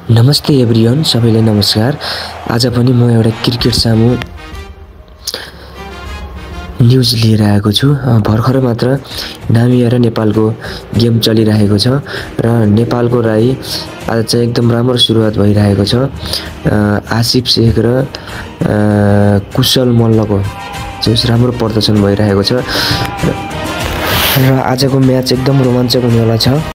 नमस्ते एभ्रियन, सबैलाई नमस्कार। आज पनि म एउटा क्रिकेट सामु न्युज लिएर आएको छु। भर्खरै मात्र नामी र नेपालको गेम चलिरहेको छ र नेपालको राई आज चाहिँ एकदम राम्रो सुरुवात भइरहेको छ। आसिफ शेख र कुशल मल्लको चाहिँ राम्रो प्रदर्शन भइरहेको छ र आजको म्याच एकदम रोमाञ्चक हुनेवाला छ।